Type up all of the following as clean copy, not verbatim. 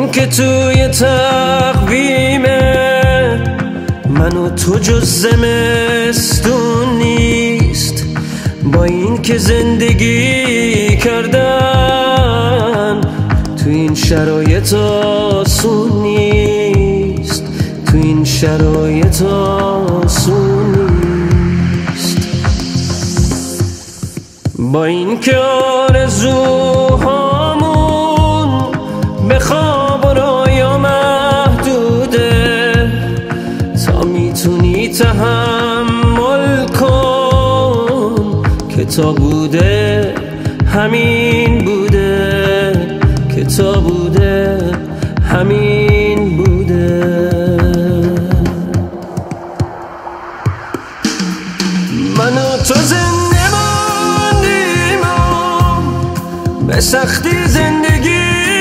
این که توی تقویمه من و تو جز زمستون نیست، با این که زندگی کردن تو این شرایط آسون نیست، تو این شرایط آسون نیست. با این که آرزوهامون به خواب و رویا محدوده، تا میتونی تحمل کن که تا بوده همین بوده، که تا بوده همین بوده. من و تو زنده ماندیم و به سختی زندگی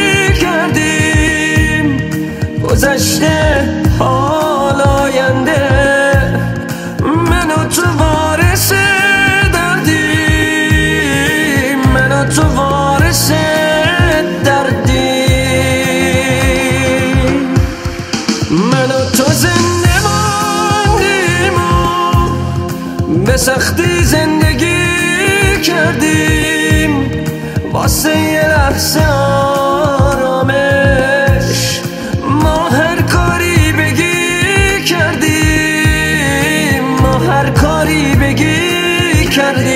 کردیم، گذشته حال آینده من و تو وارث دردیم، من و تو وارث دردیم. من و تو زنده ماندیم و به سختی زندگی کردیم، واسه یه لحظه آرامش ما هر کاری بگی کردیم، ما هر کاری بگی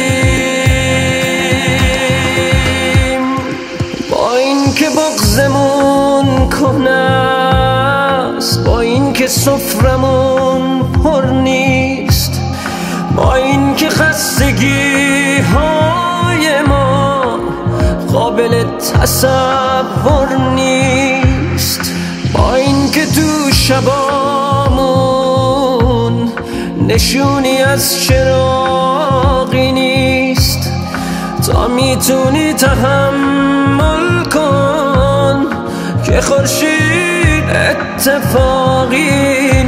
کردیم. با این که بغضمون کهنه است، با این که سفرمون پر نیست، با این که خستگی های ما قابل تصور نیست، با این که تو شبامون نشونی از چراغی نیست، تا میتونی تحمل کن که خورشید اتفاقی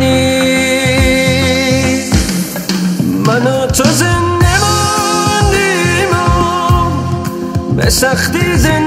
نیست. من و تو زنده ماندیم و به سختی